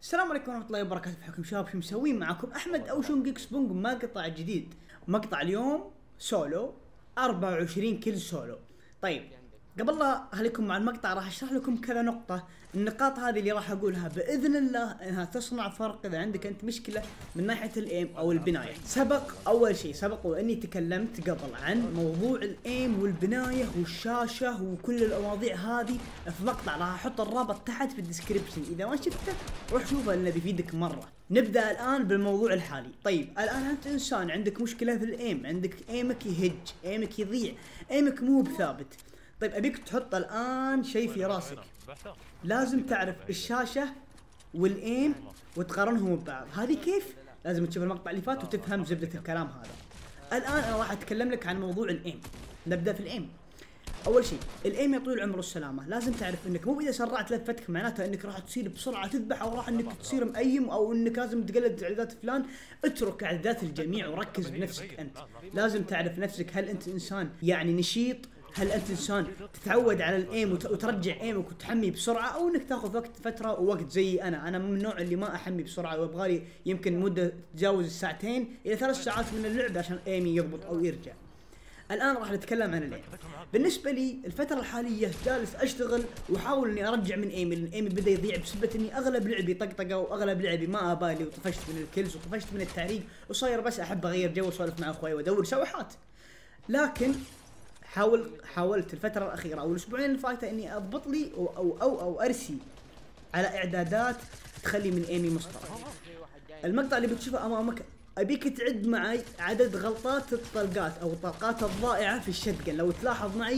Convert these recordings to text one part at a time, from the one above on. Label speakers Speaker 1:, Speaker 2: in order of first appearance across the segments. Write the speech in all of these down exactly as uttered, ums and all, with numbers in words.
Speaker 1: السلام عليكم ورحمة الله وبركاته. حكم شباب، شو مسوين معكم؟ أحمد أو شون جيكس بونج. مقطع جديد، مقطع اليوم سولو أربعة وعشرين كيل سولو. طيب قبل لا أخليكم مع المقطع راح أشرح لكم كذا نقطة. النقاط هذه اللي راح أقولها بإذن الله إنها تصنع فرق إذا عندك أنت مشكلة من ناحية الإيم أو البناية. سبق أول شيء سبق وإني تكلمت قبل عن موضوع الإيم والبناية والشاشة وكل المواضيع هذه في مقطع راح أحط الرابط تحت في الديسكريبشن، إذا ما شفته روح شوفه لأنه بيفيدك مرة. نبدأ الآن بالموضوع الحالي. طيب الآن أنت إنسان عندك مشكلة في الإيم، عندك إيمك يهج، إيمك يضيع، إيمك مو بثابت. طيب أبيك تحط الآن شيء في راسك، لازم تعرف الشاشة والإيم وتقارنهم ببعض. هذه كيف؟ لازم تشوف المقطع اللي فات وتفهم زبدة الكلام هذا. الآن أنا راح أتكلم لك عن موضوع الإيم. نبدأ في الإيم. أول شيء الإيم يا طويل العمر والسلامة، لازم تعرف إنك مو إذا سرعت لفتك معناتها إنك راح تصير بسرعة تذبح، أو راح إنك تصير مأيم، أو إنك لازم تقلد إعدادات فلان. اترك إعدادات الجميع وركز بنفسك أنت. لازم تعرف نفسك، هل أنت إنسان يعني نشيط؟ هل انت انسان تتعود على الايم وترجع ايمك وتحمي بسرعه، او انك تاخذ وقت فتره ووقت زي انا انا من النوع اللي ما احمي بسرعه ويبغالي يمكن مده تتجاوز الساعتين الى ثلاث ساعات من اللعب عشان ايمي يضبط او يرجع. الان راح نتكلم عن الايم. بالنسبه لي الفتره الحاليه جالس اشتغل واحاول اني ارجع من ايمي، لان ايمي بدا يضيع بسبب اني اغلب لعبي طقطقه واغلب لعبي ما ابالي، وطفشت من الكلز وطفشت من التعريق، وصاير بس احب اغير جو واسولف مع اخوي وادور سوحات. لكن حاول حاولت الفترة الأخيرة أو الأسبوعين اللي فاتوا إني أضبط لي أو أو أو, أو أرسي على إعدادات تخلي من إيمي مسطرة. المقطع اللي بتشوفه أمامك أبيك تعد معي عدد غلطات الطلقات أو الطلقات الضائعة في الشتقن. لو تلاحظ معي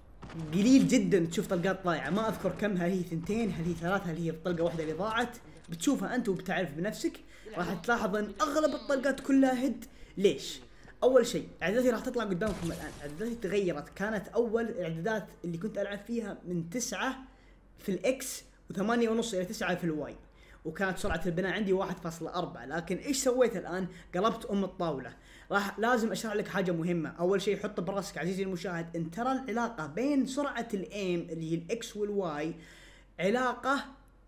Speaker 1: قليل جدا تشوف طلقات ضائعة، ما أذكر كم، هل هي ثنتين، هل هي ثلاثة، هل هي طلقة واحدة اللي ضاعت. بتشوفها أنت وبتعرف بنفسك. راح تلاحظ أن أغلب الطلقات كلها هد. ليش؟ اول شيء اعداداتي راح تطلع قدامكم الان. اعداداتي تغيرت، كانت اول الاعدادات اللي كنت العب فيها من تسعة في الاكس وثمانية ونص الى تسعة في الواي، وكانت سرعة البناء عندي واحد فاصلة أربعة. لكن ايش سويت الان؟ قلبت ام الطاولة. راح لازم اشرح لك حاجة مهمة. اول شيء حط براسك عزيزي المشاهد ان ترى العلاقة بين سرعة الايم اللي هي الاكس والواي علاقة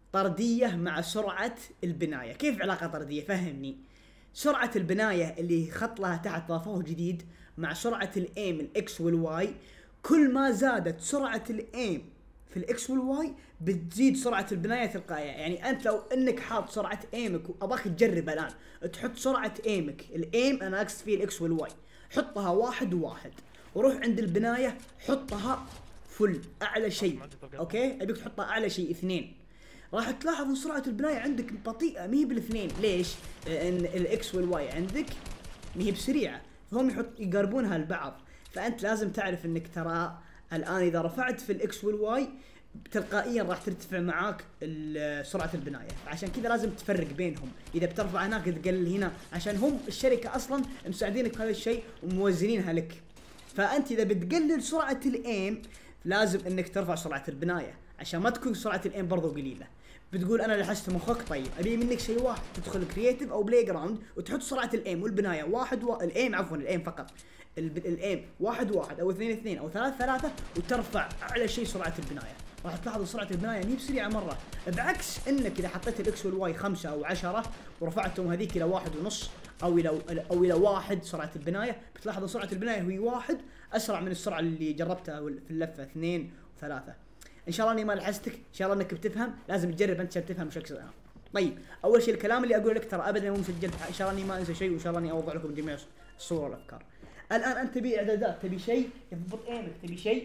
Speaker 1: طردية مع سرعة البناية. كيف علاقة طردية؟ فهمني. سرعة البناية اللي خط لها تحت ضافوه جديد مع سرعة الايم الاكس والواي، كل ما زادت سرعة الايم في الاكس والواي بتزيد سرعة البناية تلقائية. يعني انت لو انك حاط سرعة ايمك، واباك تجرب الان تحط سرعة ايمك، الايم انا اقصد فيه الاكس والواي، حطها واحد وواحد، وروح عند البناية حطها فل اعلى شيء. اوكي ابيك تحطها اعلى شيء اثنين. راح تلاحظ ان سرعة البناية عندك بطيئة، مهي بالاثنين. ليش؟ لان الاكس والواي عندك مهي بسريعة، فهم يحط يقربونها لبعض. فانت لازم تعرف انك ترى الان اذا رفعت في الاكس والواي تلقائيا راح ترتفع معاك سرعة البناية، عشان كذا لازم تفرق بينهم. اذا بترفع هناك تقلل هنا، عشان هم الشركة اصلا مساعدينك بهذا الشيء وموزنينها لك. فانت اذا بتقلل سرعة الايم لازم انك ترفع سرعة البناية عشان ما تكون سرعة الايم برضو قليلة. بتقول انا لحست مخك، طيب ابي منك شيء واحد، تدخل كرييتيف او بلاي جراوند وتحط سرعة الايم والبناية واحد و... الايم عفوا الايم فقط ال... الايم واحد واحد او اثنين اثنين او ثلاث ثلاثة، وترفع اعلى شيء سرعة البناية. راح تلاحظ سرعة البناية مي بسريعة مرة، بعكس انك اذا حطيت الاكس والواي خمسة او عشرة ورفعتهم هذيك الى واحد ونص او الى او الى واحد سرعة البناية، بتلاحظ سرعة البناية هي واحد اسرع من السرعة اللي جربتها في اللفة اثنين وثلاثة. ان شاء الله اني ما لحستك، ان شاء الله انك بتفهم. لازم تجرب انت عشان تفهم وش اقصد انا. طيب اول شيء الكلام اللي اقول لك ترى ابدا مو مسجل، ان شاء الله اني ما انسى شيء، وان شاء الله اني اوضح لكم جميع الصور والافكار. الان انت تبي اعدادات، تبي شيء يضبط ايمك، تبي شيء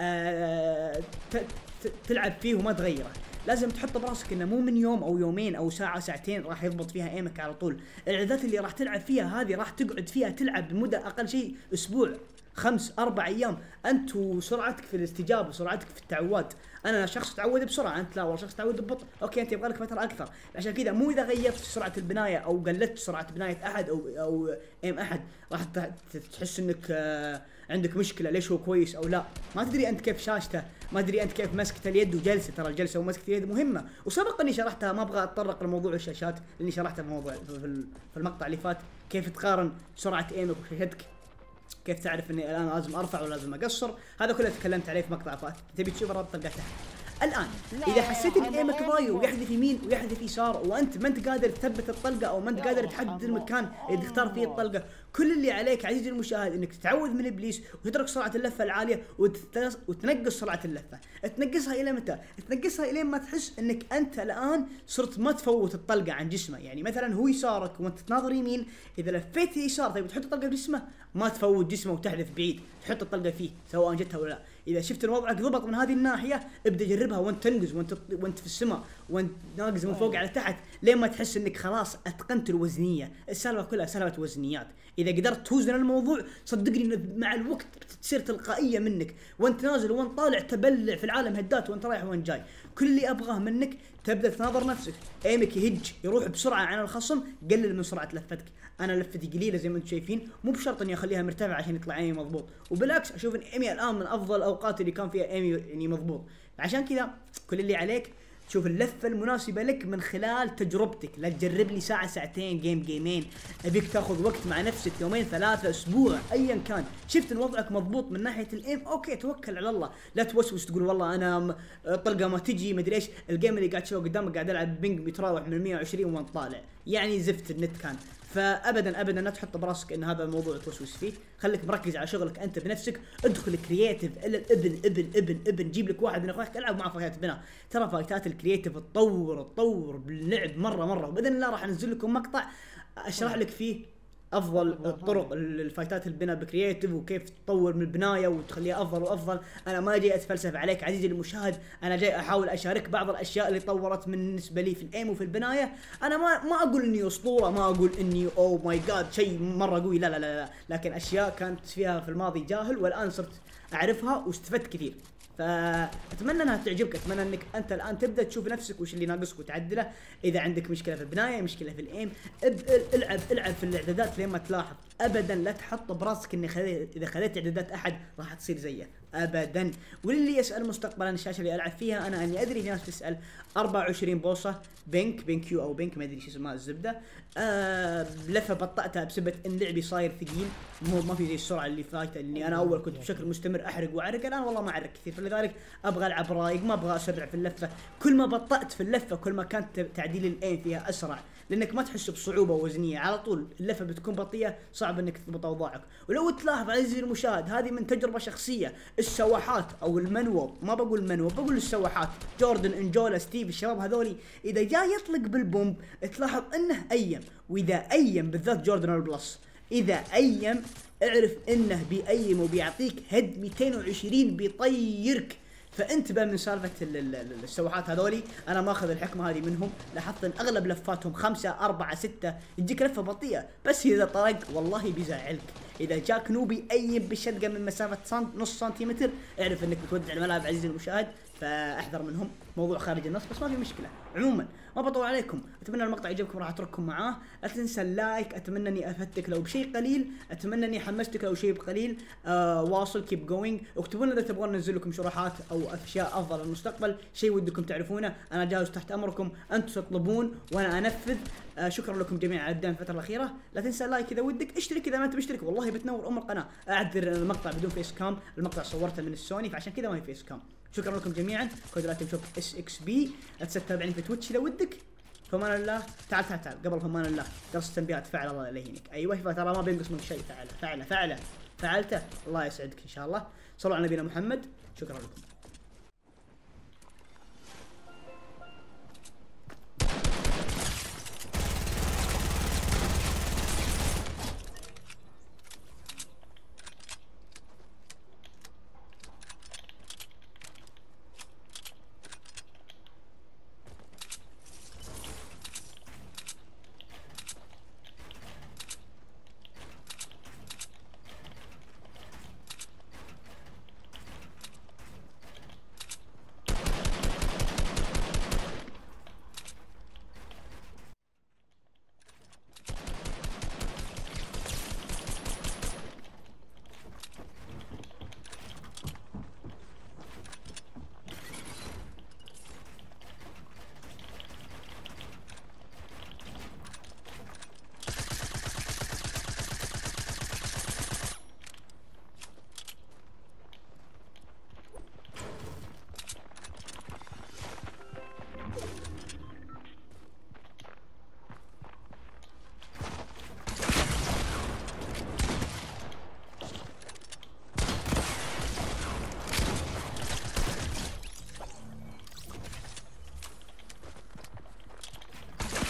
Speaker 1: آه تلعب فيه وما تغيره. لازم تحط براسك انه مو من يوم او يومين او ساعه ساعتين راح يضبط فيها ايمك على طول. الاعدادات اللي راح تلعب فيها هذه راح تقعد فيها تلعب بمدة اقل شيء اسبوع، خمس اربع ايام. انت وسرعتك في الاستجابه وسرعتك في التعواد. انا شخص تعود بسرعه، انت لا والله شخص تعود ببطء. اوكي انت يبغى لك فتره اكثر. عشان كذا مو اذا غيرت سرعه البنايه او قللت سرعه بنايه احد او او ايم احد راح تحس انك عندك مشكله ليش هو كويس او لا. ما تدري انت كيف شاشته، ما تدري انت كيف مسكه اليد وجلسه. ترى الجلسه ومسكه اليد مهمه، وسبق اني شرحتها، ما ابغى اتطرق لموضوع الشاشات لاني شرحتها في موضوع في المقطع اللي فات. كيف تقارن سرعه ايمك وشاشتك، كيف تعرف اني الان لازم ارفع ولازم اقصر، هذا كله تكلمت عليه في مقطع فات. تبي تشوف الرابط تلقاه تحت. الان اذا حسيت ان ايمك ضايع ويحذف يمين ويحذف يسار وانت ما انت قادر تثبت الطلقه او ما انت قادر تحدد المكان اللي تختار فيه الطلقه، كل اللي عليك عزيزي المشاهد انك تتعوذ من ابليس وتترك سرعه اللفه العاليه وتنقص سرعه اللفه. تنقصها الى متى؟ تنقصها الين ما تحس انك انت الان صرت ما تفوت الطلقه عن جسمه. يعني مثلا هو يسارك وانت تناظر يمين، اذا لفيت يسار طيب تحط الطلقه في جسمه ما تفوت جسمه وتحذف بعيد، تحط الطلقه فيه سواء جتها ولا لا. اذا شفت ان وضعك ضبط من هذه الناحيه ابدا جربها وانت تنقز وانت وانت في السماء وانت ناقز من فوق على تحت لين ما تحس انك خلاص اتقنت الوزنيه. السالفه كلها سالفه وزنيات. اذا قدرت توزن الموضوع صدقني مع الوقت تصير تلقائيه منك، وانت نازل وانت طالع تبلع في العالم هدات وانت رايح وانت جاي. كل اللي ابغاه منك تبدا تناظر نفسك، ايمك يهج يروح بسرعه عن الخصم، قلل من سرعه لفتك. انا لفتي قليله زي ما انتم شايفين، مو بشرط اني اخليها مرتفعه عشان يطلع ايمي مضبوط، وبالعكس اشوف ان ايمي الان من افضل الاوقات اللي كان فيها ايمي يعني مضبوط. عشان كذا كل اللي عليك تشوف اللفه المناسبه لك من خلال تجربتك، لا تجرب لي ساعه ساعتين جيم جيمين، ابيك تاخذ وقت مع نفسك يومين ثلاثه اسبوع ايا كان. شفت ان وضعك مضبوط من ناحيه الايم اوكي توكل على الله، لا توسوس تقول والله انا طلقه ما تجي مدري ايش. الجيم اللي قاعد تشوفه قدامك قاعد العب بينج بيتراوح من مية وعشرين وانت طالع، يعني زفت النت كان. فابدا ابدا لا تحط براسك ان هذا الموضوع توسوس فيه، خليك مركز على شغلك انت بنفسك. ادخل كرييتيف الى الابن ابن ابن ابن جيب لك واحد من اخوانك العب معه فايتات بنا. ترى فايتات الكرييتيف تطور تطور باللعب مره مره، وباذن الله راح انزل لكم مقطع اشرح لك فيه افضل الطرق الفايتات البناء بكرييتيف وكيف تطور من البنايه وتخليها افضل وافضل. انا ما جاي اتفلسف عليك عزيزي المشاهد، انا جاي احاول اشارك بعض الاشياء اللي طورت بالنسبه لي في الايم وفي البنايه. انا ما ما اقول اني اسطوره، ما اقول اني اوه ماي جاد شيء مره قوي، لا لا لا لا، لكن اشياء كانت فيها في الماضي جاهل والان صرت اعرفها واستفدت كثير. فاتمنى انها تعجبك، اتمنى انك انت الان تبدا تشوف نفسك وش اللي ناقصك وتعدله. اذا عندك مشكله في البنايه مشكله في الايم العب العب في الاعدادات لين ما تلاحظ. ابدا لا تحط براسك اني خليت اذا خليت اعدادات احد راح تصير زيه ابدا. واللي يسال مستقبلا الشاشه اللي العب فيها انا اني ادري في ناس تسال أربعة وعشرين بوصه بينك بينك يو او بينك ما ادري شو اسمها الزبده. آه لفه بطأتها بسبب ان لعبي صاير ثقيل، مو ما في زي السرعه اللي فايته اللي انا اول كنت بشكل مستمر احرق واعرق، الان والله ما اعرق كثير، فلذلك ابغى العب رايق ما ابغى اسرع في اللفه. كل ما بطأت في اللفه كل ما كانت تعديل الايم فيها اسرع، لانك ما تحس بصعوبه وزنيه، على طول اللفه بتكون بطيئه صعب انك تضبط اوضاعك. ولو تلاحظ عزيزي المشاهد هذه من تجربه شخصيه، السواحات او المنوب ما بقول منوب بقول السواحات، جوردن انجولا ستيف الشباب هذولي اذا جاي يطلق بالبومب تلاحظ انه ايم، واذا ايم بالذات جوردن البلس اذا ايم اعرف انه بيأيم وبيعطيك هيد مئتين وعشرين بيطيرك. فانتبه من سالفه السواحات هذولي، انا ماخذ الحكمه هذه منهم، لاحظت ان اغلب لفاتهم خمسة أربعة ستة يجيك لفه بطيئه، بس اذا طرق والله بيزعلك. اذا جاك نوبي ايم بالشدقه من مسافه سنت نص سنتيمتر اعرف انك بتودع الملعب عزيزي المشاهد، فاحذر منهم. موضوع خارج النص بس ما في مشكله. عموما ما بطول عليكم، اتمنى المقطع يعجبكم راح اترككم معاه. لا تنسى اللايك، اتمنى اني افدتك لو بشيء قليل، اتمنى اني حمستك لو شيء قليل. آه واصل كيب جوينج، اكتبوا لنا اذا تبغون ننزل لكم شروحات او اشياء افضل في المستقبل، شيء ودكم تعرفونه انا جاهز تحت امركم، انتم تطلبون وانا انفذ. آه شكرا لكم جميعا على الدعم الفتره الاخيره. لا تنسى اللايك اذا ودك، اشترك اذا ما انت مشترك والله بتنور ام القناه. اعذر المقطع بدون فيس كام، المقطع صورته من السوني فعشان كذا ما في فيس كام. شكرا لكم جميعا، كود راتب شوب اس اكس بي. لا تنسى تتابعني في تويتش اذا ودك. فمان الله، تعال تعال تعال قبل فمان الله جرس التنبيهات فعل الله لا يهينك. ايوه ترى ما بينقص منك شيء، فعله فعله فعله فعلته الله يسعدك ان شاء الله. صلوا على نبينا محمد. شكرا لكم.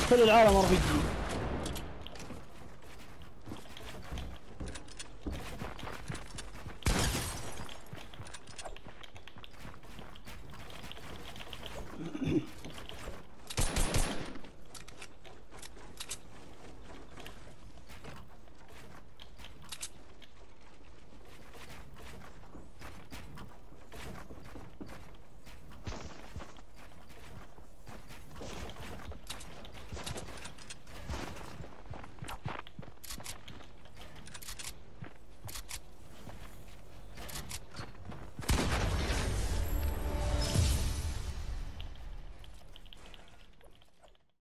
Speaker 2: كل العالم ار بي جي.